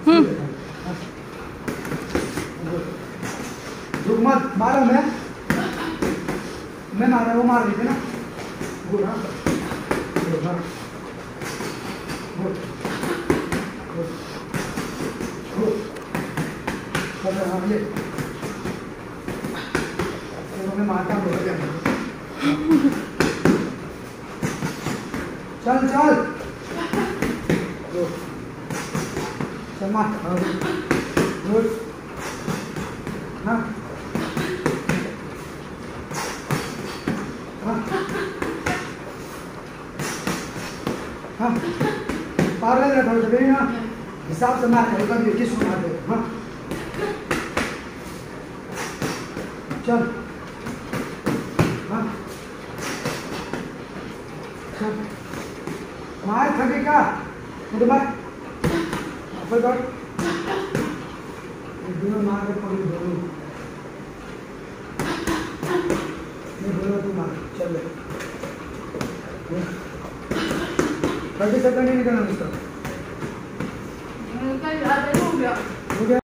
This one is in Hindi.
रुक मत, मारो मैं मारा, वो मार रही थी ना। गुड, हाँ गुड, हाँ गुड गुड गुड। हाँ ये मैं मारता हूँ। चल चल चल मार। गुड, हाँ हाँ हाँ पार लग रहा थोड़ा सा ना, हिसाब से मार है, कभी किस को मारते। हाँ चल, हाँ चल मार, थके क्या मुझे मार, ऊपर कर दोनों मार के पकड़, दोनों तू मार। चल 30 सेकंड नहीं निकलना उसका। हो गया।